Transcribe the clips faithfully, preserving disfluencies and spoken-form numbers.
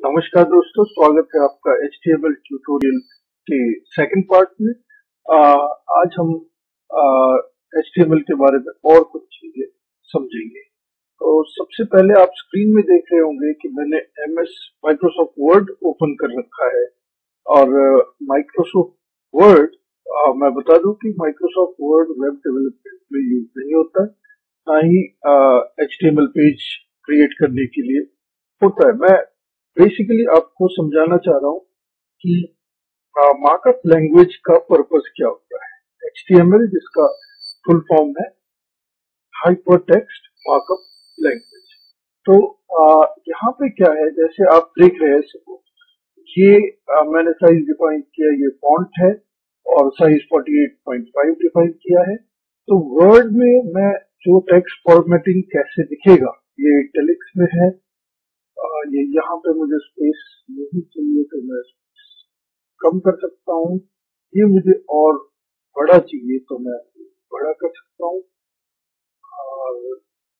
नमस्कार दोस्तों, स्वागत है आपका H T M L tutorial के सेकंड पार्ट में। आ, आज हम एच टी एम एल के बारे में और कुछ चीजें समझेंगे। तो सबसे पहले आप स्क्रीन में देख रहे होंगे कि मैंने M S Microsoft Word open कर रखा है। और माइक्रोसॉफ्ट वर्ड मैं बता दूं कि माइक्रोसॉफ्ट वर्ड वेब डेवलपमेंट में यूज नहीं होता, ना ही H T M L page create करने के लिए होता है। मैं बेसिकली आपको समझाना चाह रहा हूँ कि मार्कअप लैंग्वेज का पर्पस क्या होता है। एच टी एम एल जिसका फुल फॉर्म है हाइपरटेक्स्ट मार्कअप लैंग्वेज। तो आ, यहाँ पे क्या है, जैसे आप देख रहे हैं, सपोज ये आ, मैंने साइज डिफाइन किया, ये फॉन्ट है और साइज अड़तालीस पॉइंट पाँच डिफाइन किया है। तो वर्ड में मैं जो टेक्स्ट फॉर्मेटिंग कैसे दिखेगा, ये इटैलिक्स में है। ये यहाँ पे मुझे स्पेस नहीं चाहिए तो मैं कम कर सकता हूँ। ये मुझे और बड़ा चाहिए तो मैं बड़ा कर सकता हूँ। और,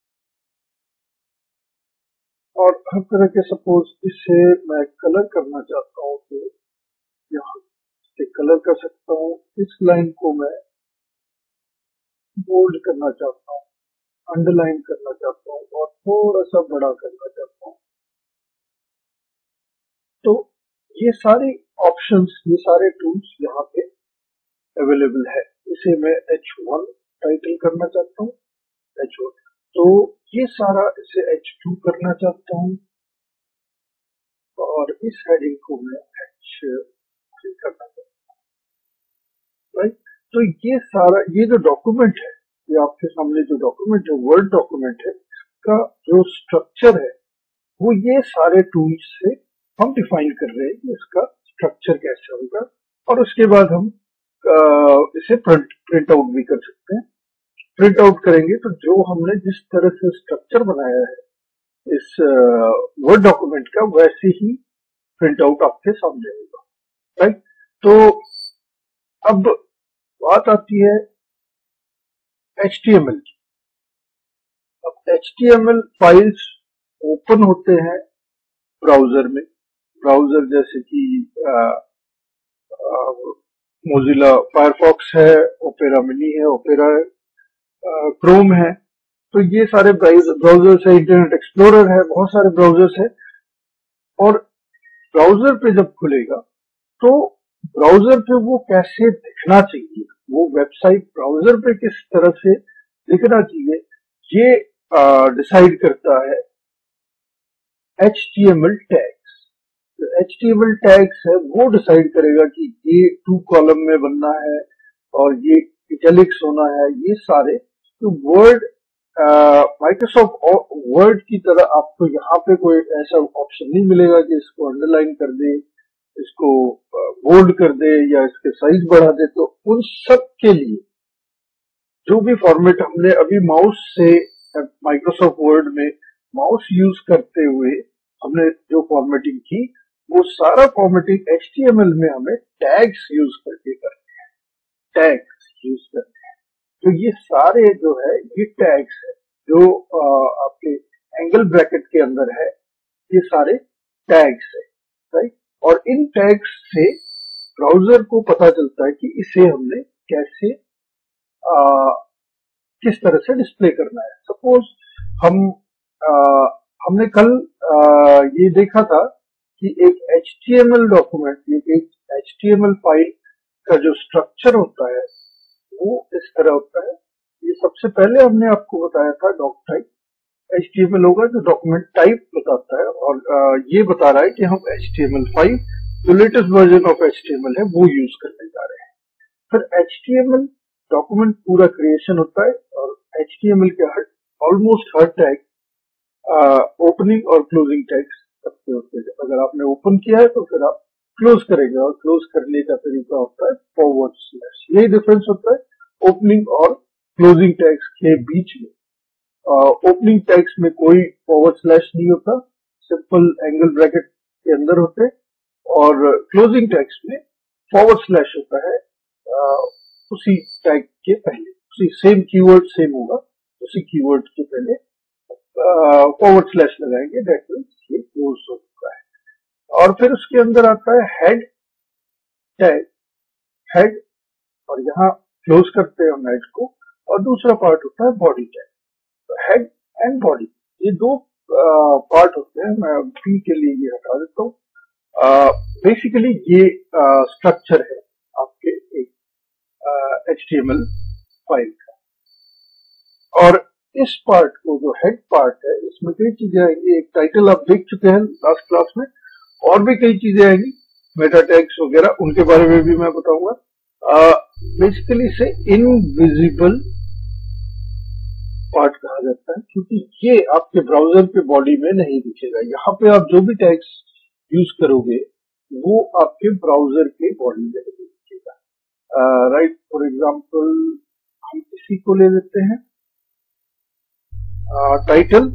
और हर तरह के, सपोज इसे मैं कलर करना चाहता हूँ तो यहाँ से कलर कर सकता हूँ। इस लाइन को मैं बोल्ड करना चाहता हूँ, अंडरलाइन करना चाहता हूँ और थोड़ा सा बड़ा करना चाहता हूँ। तो ये सारे ऑप्शंस, ये सारे टूल्स यहाँ पे अवेलेबल है। इसे मैं एच वन टाइटल करना चाहता हूँ, एच वन। तो ये सारा, इसे एच टू करना चाहता हूँ और इस हेडिंग को मैं एच थ्री करना चाहता हूँ। राइट। तो ये सारा, ये जो डॉक्यूमेंट है, ये आपके सामने जो डॉक्यूमेंट है, वर्ड डॉक्यूमेंट है, का जो स्ट्रक्चर है वो ये सारे टूल्स से हम डिफाइन कर रहे हैं कि इसका स्ट्रक्चर कैसे होगा। और उसके बाद हम आ, इसे प्रिंट प्रिंट आउट भी कर सकते हैं। प्रिंट आउट करेंगे तो जो हमने जिस तरह से स्ट्रक्चर बनाया है इस वर्ड डॉक्यूमेंट का, वैसे ही प्रिंट आउट आपके सामने होगा। राइट। तो अब बात आती है एच टी एम एल की। अब H T M L files open होते हैं ब्राउजर में। ब्राउजर जैसे कि मोजिला फायरफॉक्स है, ओपेरा मिनी है, ओपेरा है, क्रोम है। तो ये सारे ब्राउजर्स है, इंटरनेट एक्सप्लोरर है, बहुत सारे ब्राउजर्स है। और ब्राउजर पे जब खुलेगा तो ब्राउजर पे वो कैसे दिखना चाहिए, वो वेबसाइट ब्राउजर पे किस तरह से दिखना चाहिए, ये डिसाइड करता है H T M L tags. जो H T M L tags है वो डिसाइड करेगा कि ये टू कॉलम में बनना है और ये इटैलिक्स होना है। ये सारे तो वर्ड, माइक्रोसॉफ्ट वर्ड की तरह आपको यहाँ पे कोई ऐसा ऑप्शन नहीं मिलेगा कि इसको अंडरलाइन कर दे, इसको बोल्ड कर दे या इसके साइज बढ़ा दे। तो उन सब के लिए जो भी फॉर्मेट हमने अभी माउस से, माइक्रोसॉफ्ट वर्ड में माउस यूज करते हुए हमने जो फॉर्मेटिंग की, वो सारा formatting H T M L में हमें टैग्स यूज करके करते हैं। टैग्स यूज करते हैं। तो ये सारे जो है ये टैग्स है जो आ, आपके एंगल ब्रैकेट के अंदर है, ये सारे टैग्स है। राइट। और इन टैग्स से ब्राउजर को पता चलता है कि इसे हमने कैसे, आ, किस तरह से डिस्प्ले करना है। सपोज हम आ, हमने कल आ, ये देखा था कि एक H T M L document, एक H T M L file का जो स्ट्रक्चर होता है वो इस तरह होता है। ये सबसे पहले हमने आपको बताया था doctype. H T M L होगा जो डॉक्यूमेंट टाइप बताता है और आ, ये बता रहा है कि हम H T M L five, जो latest version of H T M L है, वो यूज करने जा रहे हैं। फिर H T M L document पूरा क्रिएशन होता है और एच टी एम एल के हर ऑलमोस्ट हर टैग ओपनिंग और क्लोजिंग टैग्स सबसे होते हैं। अगर आपने ओपन किया है तो फिर आप क्लोज करेंगे और क्लोज करने का तरीका होता है फॉरवर्ड स्लैश। यही डिफरेंस होता है ओपनिंग और क्लोजिंग टैग्स के बीच में। ओपनिंग uh, टैग्स में कोई फॉरवर्ड स्लैश नहीं होता, सिंपल एंगल ब्रैकेट के अंदर होते। और क्लोजिंग टैग्स में फॉरवर्ड स्लैश होता है uh, उसी टैग के पहले, उसी सेम कीवर्ड सेम होगा, उसी कीवर्ड के पहले फॉरवर्ड स्लैश लगाएंगे, दैट मींस ये क्लोज हो चुका है। और फिर उसके अंदर आता है हेड टैग, हेड, और यहाँ क्लोज करते हैं हम हेड को, और दूसरा पार्ट होता है बॉडी टैग। तो हेड एंड बॉडी, ये दो पार्ट होते हैं। मैं पी के लिए ये हटा देता हूँ। बेसिकली ये स्ट्रक्चर है आपके एक H T M L file का। और इस पार्ट को, जो हेड पार्ट है, इसमें कई चीजें आएंगी। एक टाइटल आप देख चुके हैं लास्ट क्लास में, और भी कई चीजें आएंगी, मेटा टैग्स वगैरह, उनके बारे में भी मैं बताऊंगा। बेसिकली इसे इनविजिबल पार्ट कहा जाता है, क्योंकि ये आपके ब्राउजर के बॉडी में नहीं दिखेगा। यहाँ पे आप जो भी टैग्स यूज करोगे वो आपके ब्राउजर के बॉडी में नहीं दिखेगा। राइट, फॉर एग्जांपल हम इसी को ले लेते हैं, टाइटल,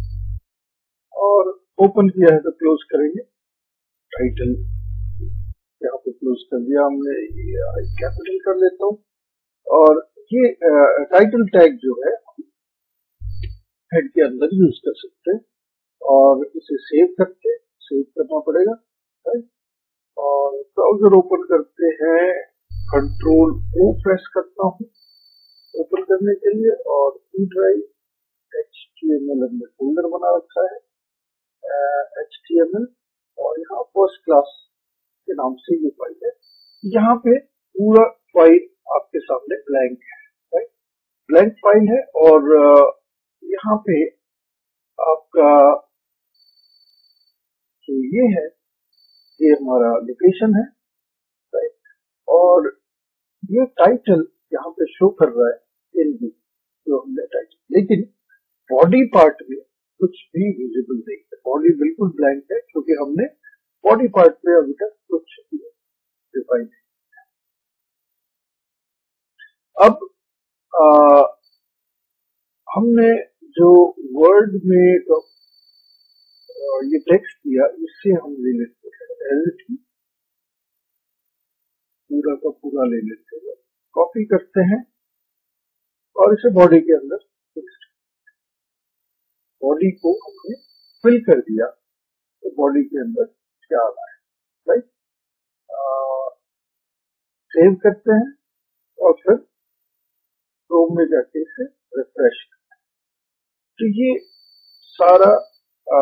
और ओपन किया है तो क्लोज करेंगे। टाइटल यहाँ पे क्लोज कर दिया हमने, ये कैपिटल कर लेता हूँ। और ये टाइटल टैग जो है हेड के अंदर यूज कर सकते हैं, और इसे सेव करके, सेव करना पड़ेगा, राइट। और ब्राउजर ओपन करते हैं, कंट्रोल ओ प्रेस करता हूँ ओपन करने के लिए, और E drive H T M L हमने फोल्डर बना रखा है एच टी एम एल, और यहाँ फर्स्ट क्लास के नाम से ये फाइल है। यहाँ पे पूरा फाइल आपके सामने ब्लैंक है, राइट, ब्लैंक फाइल है। और यहाँ पे आपका जो ये है, ये हमारा लोकेशन है, राइट, और ये टाइटल यहाँ पे शो कर रहा है इन भी, जो हमने टाइटल, लेकिन बॉडी पार्ट में कुछ भी विजिबल नहीं है। बॉडी बिल्कुल ब्लैंक है, क्योंकि हमने बॉडी पार्ट में अभी तक कुछ डिफाइन नहीं। अब आ, हमने जो वर्ड में तो ये टेक्स्ट दिया, इससे हम ले लेते हैं एज इट इज, पूरा का पूरा ले लेते हैं, कॉपी करते हैं और इसे बॉडी के अंदर, बॉडी को हमने फिल कर दिया, तो बॉडी के अंदर क्या आ रहा है, राइट। सेव करते हैं और फिर क्रोम में जाके इसे रिफ्रेश करते हैं। तो ये सारा आ,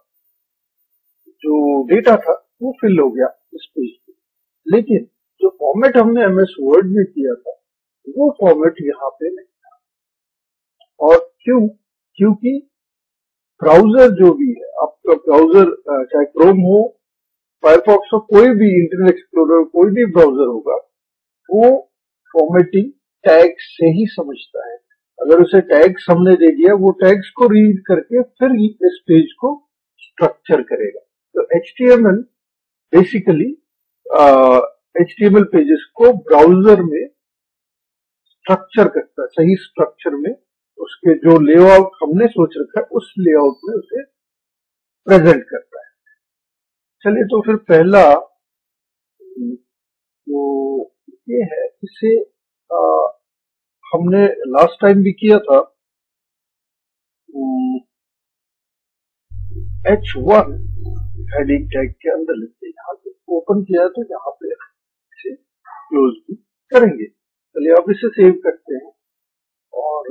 जो डेटा था वो फिल हो गया इस पेज पे, लेकिन जो फॉर्मेट हमने एम एस वर्ड में किया था वो फॉर्मेट यहाँ पे नहीं था। और क्यों? क्योंकि ब्राउजर जो भी है आपका, ब्राउजर चाहे क्रोम हो, फायरफॉक्स हो, कोई भी इंटरनेट एक्सप्लोरर, कोई भी ब्राउजर होगा, वो फॉर्मेटिंग टैग से ही समझता है। अगर उसे टैग्स हमने दे दिया, वो टैग्स को रीड करके फिर इस पेज को स्ट्रक्चर करेगा। तो H T M L basically H T M L pages को ब्राउजर में स्ट्रक्चर करता है, सही स्ट्रक्चर में, उसके जो लेआउट हमने सोच रखा है उस लेआउट में उसे प्रेजेंट करता है। चलिए, तो फिर पहला तो ये है, इसे आ, हमने लास्ट टाइम भी किया था, एच वन हेडिंग टैग के अंदर लेते हैं, यहाँ पे ओपन किया तो यहाँ पे इसे क्लोज भी करेंगे। चलिए अब इसे सेव करते हैं और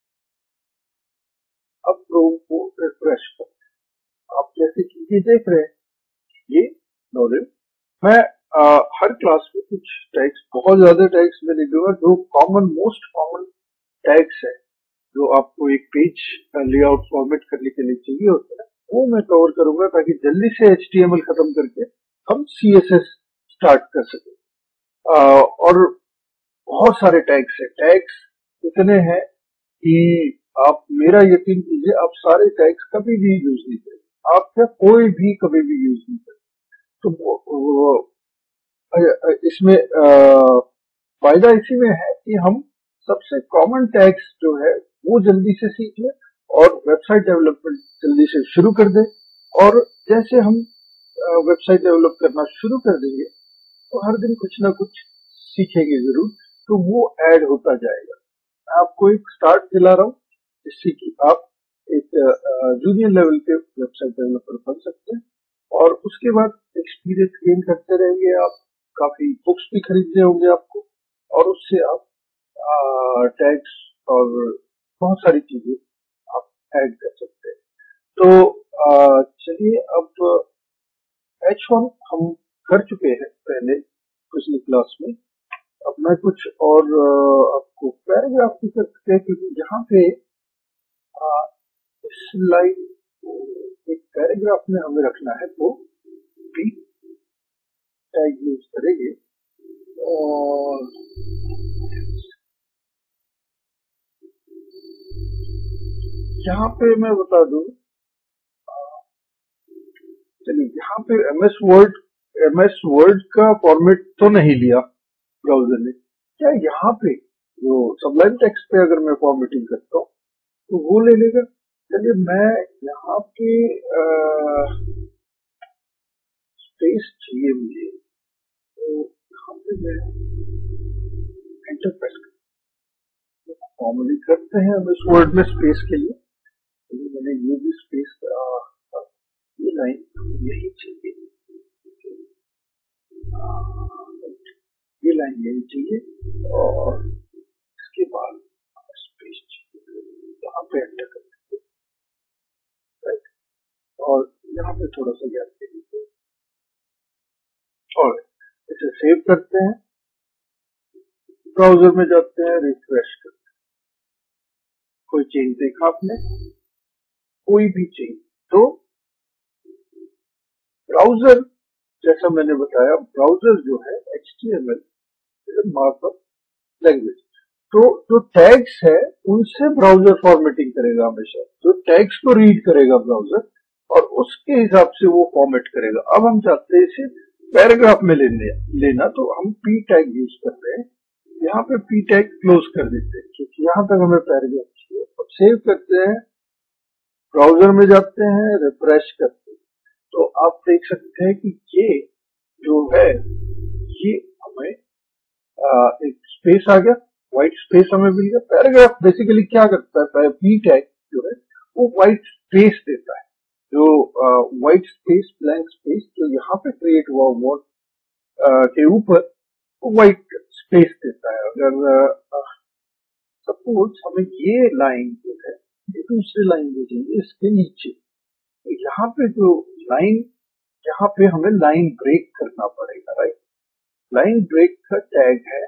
अब क्रोम को रिफ्रेश करते हैं। आप जैसे कि ये देख रहे हैं, ये नॉलेज मैं आ, हर क्लास में कुछ टैग्स, बहुत ज्यादा टैग्स में नहीं दूंगा, जो कॉमन, मोस्ट कॉमन टैग्स है जो आपको एक पेज लेआउट फॉर्मेट करने के लिए चाहिए होता है, वो मैं कवर करूंगा, ताकि जल्दी से एच टी एम एल खत्म करके हम सी एस एस स्टार्ट कर सके। और बहुत सारे टैग्स है, टैग्स इतने हैं कि आप मेरा यकीन कीजिए, आप सारे टैग्स कभी भी यूज नहीं करें, आप क्या कोई भी कभी भी यूज नहीं करें। तो इसमें फायदा इसी में है कि हम सबसे कॉमन टैग्स जो है वो जल्दी से सीख लें और वेबसाइट डेवलपमेंट जल्दी से शुरू कर दें। और जैसे हम वेबसाइट डेवलप करना शुरू कर देंगे तो हर दिन कुछ ना कुछ सीखेंगे जरूर, तो वो ऐड होता जाएगा। मैं आपको एक स्टार्ट दिला रहा हूँ जिससे कि आप एक जूनियर लेवल के वेबसाइट डेवलपर बन सकते हैं, और उसके बाद एक्सपीरियंस गेन करते रहेंगे, आप काफी बुक्स भी खरीदने होंगे आपको, और उससे आप टैग्स और बहुत सारी चीजें आप ऐड कर सकते हैं। तो चलिए, अब एच वन हम कर चुके हैं पहले पिछली क्लास में। अब मैं कुछ और आपको पैराग्राफ भी कर सकते हैं, क्योंकि यहाँ पे आ, इस लाइन एक पैराग्राफ में हमें रखना है, तो पी टैग यूज करेंगे। और यहाँ पे मैं बता दूं, चलिए यहाँ पे एमएस वर्ड एमएस वर्ड का फॉर्मेट तो नहीं लिया ब्राउजर ने, क्या यहाँ पे जो सबलाइन टेक्स्ट पे अगर मैं फॉर्मेटिंग करता हूँ तो वो ले लेगा। चलिए मैं यहाँ पे स्पेस चाहिए मुझे, तो यहाँ पे मैं एंटर प्रेस फॉर्मेटिंग करते हैं एमएस वर्ड में स्पेस के लिए। तो मैंने ये भी स्पेस, ये लाइन यही चाहिए, ये लाइन यही चाहिए, और इसके बाद स्पेस चाहिए, यहाँ पे एंटर कर देंगे, राइट। और यहाँ पे थोड़ा सा गैप दे दीजिए, और इसे सेव करते हैं, ब्राउजर में जाते हैं, रिफ्रेश करते हैं। कोई चेंज देखा आपने? कोई भी चेंज? तो ब्राउजर, जैसा मैंने बताया, ब्राउजर जो है H T M L markup language, तो जो टैग्स है उनसे ब्राउजर फॉर्मेटिंग करेगा हमेशा। जो टैग्स को रीड करेगा ब्राउजर और उसके हिसाब से वो फॉर्मेट करेगा। अब हम चाहते हैं इसे पैराग्राफ में लेने लेना, तो हम पी टैग यूज करते हैं। यहाँ पे पी टैग क्लोज कर देते हैं, क्योंकि यहाँ तक हमें पैराग्राफ चाहिए। अब सेव करते हैं, ब्राउजर में जाते हैं, रिफ्रेश करते हैं, तो आप देख सकते हैं कि ये जो है, ये हमें आ, एक स्पेस आ गया, व्हाइट स्पेस हमें मिल गया। पैराग्राफ बेसिकली क्या करता है, पी टैग जो है वो व्हाइट स्पेस देता है। जो व्हाइट स्पेस, ब्लैंक स्पेस जो यहाँ पे क्रिएट हुआ वर्ड के ऊपर, वो व्हाइट स्पेस देता है। अगर सपोज हमें ये लाइन जो है, ये दूसरी लाइन भेजेंगे इसके नीचे, तो यहाँ पे जो लाइन, यहाँ पे हमें लाइन ब्रेक करना पड़ेगा, राइट। लाइन ब्रेक का टैग है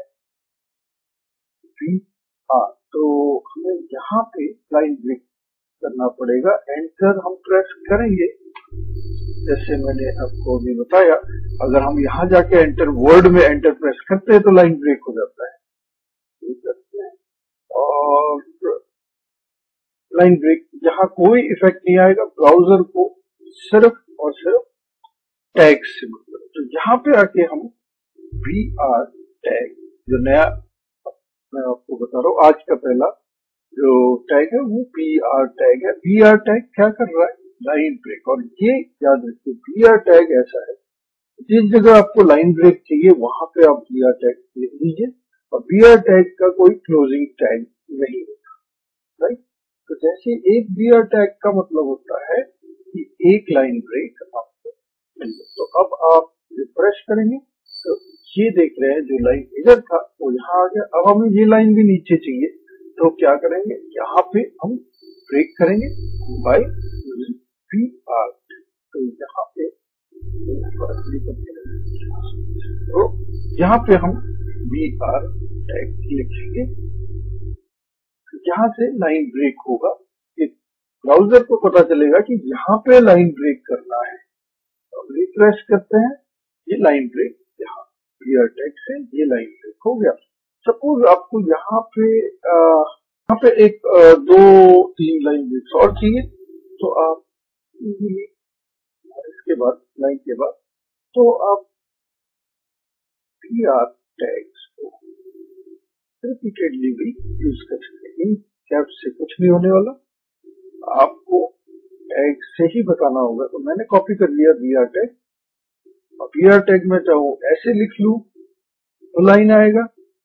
वी आर, तो हमें यहाँ पे लाइन ब्रेक करना पड़ेगा। एंटर हम प्रेस करेंगे, जैसे मैंने आपको अभी बताया। अगर हम यहाँ जाके एंटर वर्ड में एंटर प्रेस करते हैं तो लाइन ब्रेक हो जाता है, करते हैं, और लाइन ब्रेक, यहाँ कोई इफेक्ट नहीं आएगा। ब्राउजर को सिर्फ और सिर्फ टैग से मतलब। तो यहाँ पे आके हम वी आर टैग, जो नया मैं आपको बता रहा हूँ, आज का पहला जो टैग है वो पी आर टैग है। पी आर टैग क्या कर रहा है, लाइन ब्रेक। और ये याद रखिए, पी आर टैग ऐसा है, जिस जगह आपको लाइन ब्रेक चाहिए वहां पे आप पी आर टैग लिख लीजिए, और पी आर टैग का कोई क्लोजिंग टैग नहीं होता, राइट। तो जैसे एक बी आर टैग का मतलब होता है कि एक लाइन ब्रेक आपको मिल जाए। तो अब आप रिफ्रेश करेंगे तो ये देख रहे हैं, जो लाइन इधर था वो यहाँ आ गया। अब हमें ये लाइन भी नीचे चाहिए, तो क्या करेंगे, यहाँ पे हम ब्रेक करेंगे बाय पी आर। तो यहाँ पे तो यहाँ पे हम वी आर टैग लिखेंगे, यहाँ से लाइन ब्रेक होगा। ब्राउजर को पता चलेगा कि यहाँ पे लाइन ब्रेक करना है। तो रिफ्रेश करते हैं, ये लाइन ब्रेक यहाँ पी आर टैग से ये लाइन ब्रेक हो गया। सपोज आपको यहाँ पे आ, यहाँ पे एक आ, दो तीन लाइन ब्रेक्स और चाहिए, तो आप इजीली इसके बाद लाइन के बाद तो आप पी आर टैग्स को रिपीटेडली भी यूज कर सकते हैं। इन कैप्स से कुछ नहीं होने वाला, आपको टैग से ही बताना होगा। तो मैंने कॉपी कर लिया वी आर टैग, और वी आर टैग में चाहूँ ऐसे लिख लूं तो लाइन आएगा,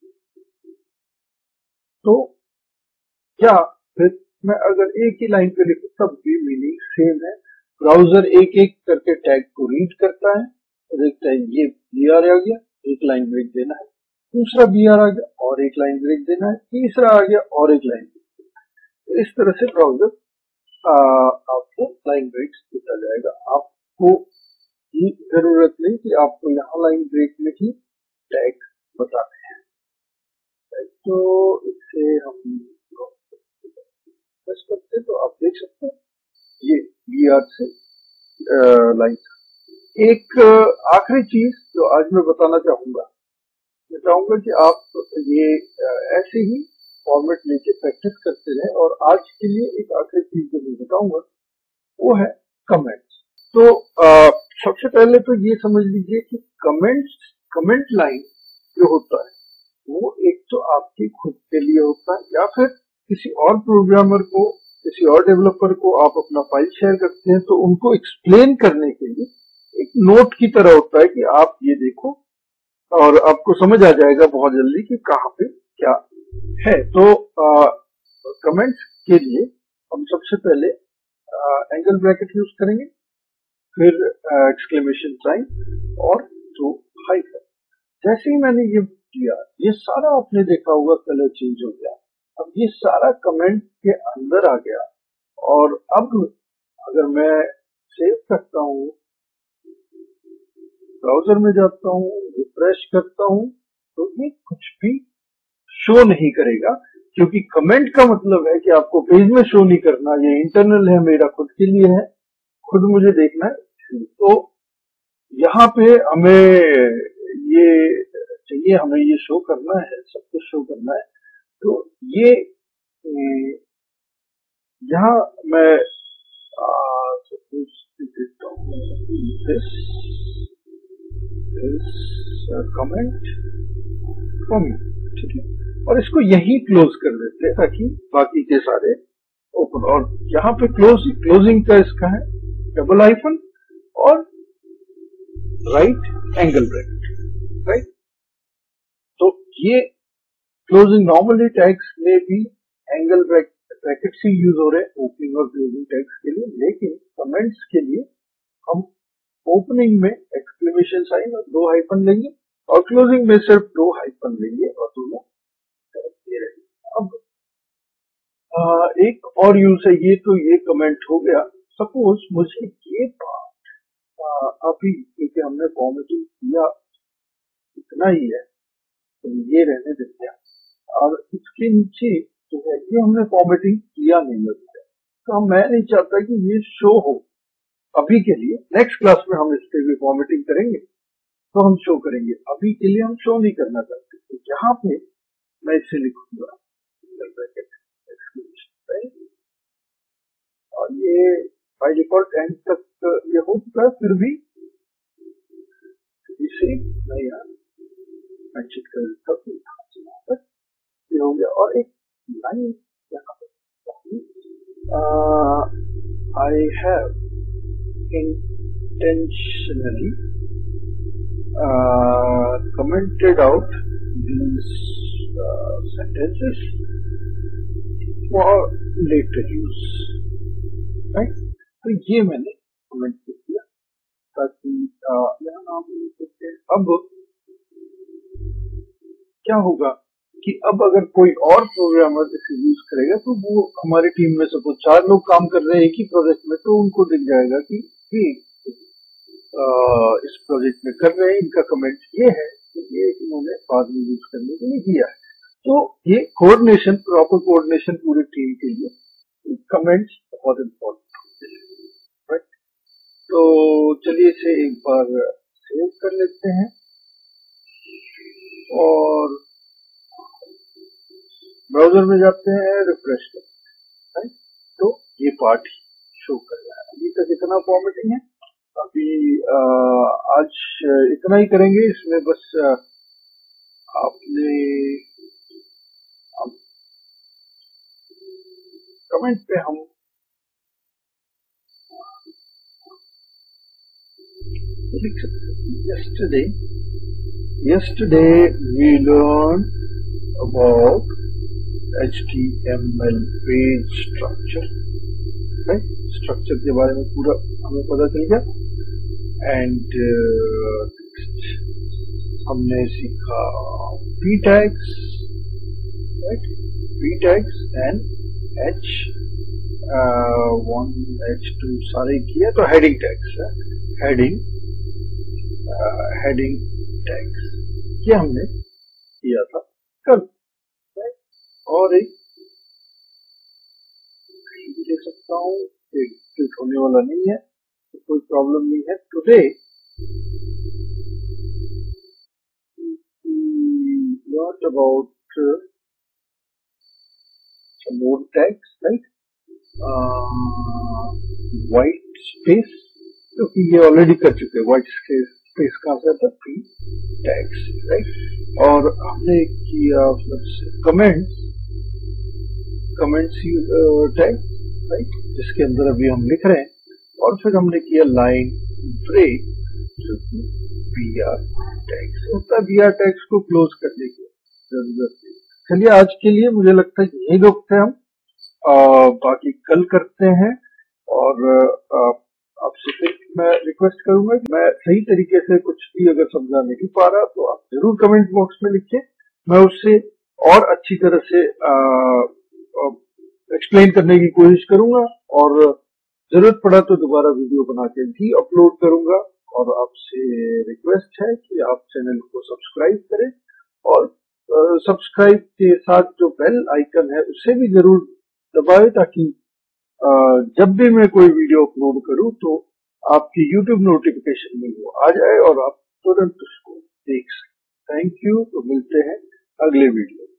तो क्या फिर मैं अगर एक ही लाइन पे लिखूं तब भी मीनिंग सेम है। ब्राउजर एक एक करके टैग को रीड करता है देखते हैं ये बी आर आ गया, एक लाइन ब्रेक देना है, दूसरा बी आर आ गया और एक लाइन ब्रेक देना है, तीसरा आ गया और एक लाइन ब्रेक। इस तरह से ब्राउजर आपको लाइन ब्रेक्स देता जाएगा। आपको ये जरूरत नहीं कि आपको यहाँ लाइन ब्रेक में ही टैग बताने हैं। तो इससे हम करते तो आप देख सकते हैं ये बी आर से लाइन। एक आखिरी चीज जो आज मैं बताना चाहूंगा, मैं चाहूंगा कि आप ये ऐसे ही फॉर्मेट लेके प्रैक्टिस करते रहे। और आज के लिए एक आखिरी चीज जो मैं बताऊंगा वो है कमेंट्स। तो आ, सबसे पहले तो ये समझ लीजिए कि कमेंट्स कमेंट लाइन जो होता है वो एक तो आपके खुद के लिए होता है, या फिर किसी और प्रोग्रामर को, किसी और डेवलपर को आप अपना फाइल शेयर करते हैं तो उनको एक्सप्लेन करने के लिए एक नोट की तरह होता है कि आप ये देखो, और आपको समझ आ जाएगा बहुत जल्दी कि कहाँ पे क्या है। तो कमेंट्स के लिए हम सबसे पहले एंगल ब्रैकेट यूज करेंगे, फिर एक्सक्लेमेशन साइन और दो हाइफन। जैसे ही मैंने ये किया, ये सारा आपने देखा होगा कलर चेंज हो गया। अब ये सारा कमेंट के अंदर आ गया। और अब अगर मैं सेव करता हूँ, ब्राउजर में जाता हूँ, रिफ्रेश करता हूँ, तो ये कुछ भी शो नहीं करेगा, क्योंकि कमेंट का मतलब है कि आपको पेज में शो नहीं करना। ये इंटरनल है, मेरा खुद के लिए है, खुद मुझे देखना है। तो यहाँ पे हमें ये चाहिए, हमें ये शो करना है, सब कुछ शो करना है। तो ये यहाँ मैं देता हूँ कमेंट कमेंट, ठीक है, और इसको यही क्लोज कर देते हैं ताकि बाकी के सारे ओपन। और यहाँ पे क्लोज क्लोजिंग का इसका है डबल हाइफन और राइट एंगल ब्रैकेट, राइट। तो ये क्लोजिंग नॉर्मली टैग्स में भी एंगल ब्रैकेट से यूज हो रहे हैं ओपनिंग और क्लोजिंग टैग्स के लिए, लेकिन कमेंट्स के लिए हम ओपनिंग में एक्सक्लेमेशन साइन और दो हाइफन लेंगे और क्लोजिंग में सिर्फ दो हाइफन लेंगे और दोनों दे रहेंगे। अब आ, एक और यूज है ये, तो ये कमेंट हो गया। सपोज मुझे ये बात अभी क्योंकि हमने फॉर्मेटिंग किया इतना ही है तो ये रहने देते हैं, और इसके नीचे जो है ये हमने फॉर्मेटिंग किया नहीं लगता, तो मैं नहीं चाहता कि ये शो हो अभी के लिए। नेक्स्ट क्लास में हम इस पे भी फॉर्मेटिंग करेंगे तो हम शो करेंगे, अभी के लिए हम शो नहीं करना चाहते। तो यहाँ पे मैं इसे लिखूंगा और ये बाय डिफॉल्ट एंड तक ये हो चुका है, फिर भी इसे नहीं यार मैं चेक कर देता हूँ, ये हो गया। और एक line I have intentionally uh, commented out these uh, sentences for later use, right? तो ये मैंने कमेंट किया ताकि यहाँ नाम लिख सकते हैं। अब क्या होगा कि अब अगर कोई और प्रोग्रामर इसे यूज करेगा तो वो हमारी टीम में सपोज चार लोग काम कर रहे हैं एक ही प्रोजेक्ट में, तो उनको दिख जाएगा कि ये आ, इस प्रोजेक्ट में कर रहे हैं, इनका कमेंट ये है, तो ये इन्होंने बाद में यूज करने के लिए दिया है। तो ये कोऑर्डिनेशन, प्रॉपर कोऑर्डिनेशन पूरी टीम के लिए कमेंट्स बहुत इम्पोर्टेंट है, राइट। तो चलिए इसे एक बार सेव कर लेते हैं और ब्राउजर में जाते हैं, रिफ्रेश करते हैं, तो ये पार्ट शो कर रहा है। अभी तक इतना फॉर्मेटिंग है, अभी आ, आज इतना ही करेंगे। इसमें बस आ, आपने कमेंट पे हम लिख सकते हैं yesterday yesterday we learned about H T M L page structure, right? Structure के बारे में पूरा हमें पता चल गया। एंड हमने सीखा p tags, right? p tags and h one h two सारे किए, तो हेडिंग टैग्स है, हेडिंग हेडिंग टैग्स ये हमने किया था कल, right? और एक दे सकता हूँ, एक होने वाला नहीं है, तो कोई प्रॉब्लम नहीं है। Today what about uh, some more tags, right? White space, क्योंकि ये ऑलरेडी कर चुके हैं। व्हाइट स्पेस कहाँ से आता है? p tags, right. और हमने किया कमेंट्स, कमेंट्स टैग, राइट, जिसके अंदर अभी हम लिख रहे हैं। और फिर हमने किया लाइन ब्रेक, जो कि br टैग्स होता है। br टैग्स को क्लोज करने की जरूरत नहीं। चलिए आज के लिए मुझे लगता है कि यही रोकते हैं हम, आ, बाकी कल करते हैं। और आपसे फिर मैं रिक्वेस्ट करूंगा कि मैं सही तरीके से कुछ भी अगर समझा नहीं पा रहा तो आप जरूर कमेंट बॉक्स में लिखिए, मैं उससे और अच्छी तरह से एक्सप्लेन करने की कोशिश करूंगा। और जरूरत पड़ा तो दोबारा वीडियो बना के भी अपलोड करूंगा। और आपसे रिक्वेस्ट है कि आप चैनल को सब्सक्राइब करें, और सब्सक्राइब के साथ जो बेल आइकन है उसे भी जरूर दबाएं, ताकि जब भी मैं कोई वीडियो अपलोड करूं तो आपकी यूट्यूब नोटिफिकेशन में वो आ जाए और आप तुरंत उसको देख सकें। थैंक यू, तो मिलते हैं अगले वीडियो।